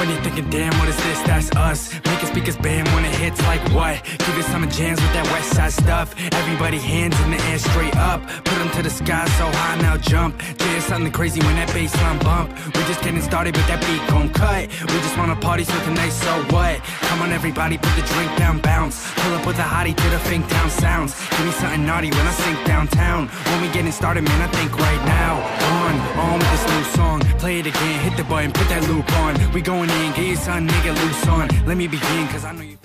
When you're thinking, damn, what is this? That's us. Making speakers bam when it hits like what? Give it some jams with that west side stuff. Everybody hands in the air straight up. Put them to the sky so high, now jump. There's something crazy when that bassline bump. We just getting started, but that beat gon' cut. We just wanna party so tonight, so what? Come on everybody, put the drink down, bounce. Pull up with a hottie to the Fink Town sounds. Give me something naughty when I sink downtown. When we getting started, man, I think right now. On with this new song. Play it again, hit the button, put that loop on. We going in, get your son, nigga, loose on. Let me begin, cause I know you